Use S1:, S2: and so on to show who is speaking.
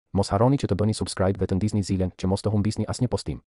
S1: مos haroni që të bëni subscribe dhe të ndizni zilen që mos të humbisni asnjë postim.